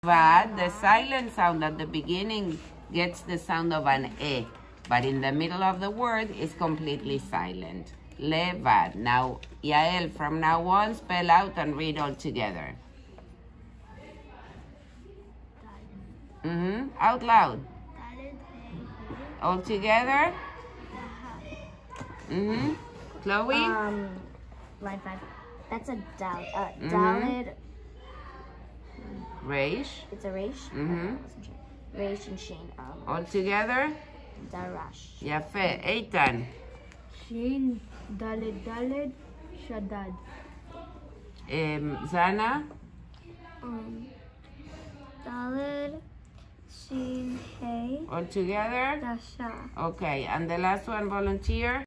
But the silent sound at the beginning gets the sound of an E, but in the middle of the word is completely silent. Levad. Now, Yael, from now on, spell out and read all together. Out loud. All together. Chloe? Line 5. That's a dal. Dalid. Reish. It's a reish. Reish and sheen. All together. Darash. Yafe. Eitan. Shin, Dalid, Shaddad. Zana. Dalid, Shin, Hey. All together. Dasha. Okay, and the last one, volunteer.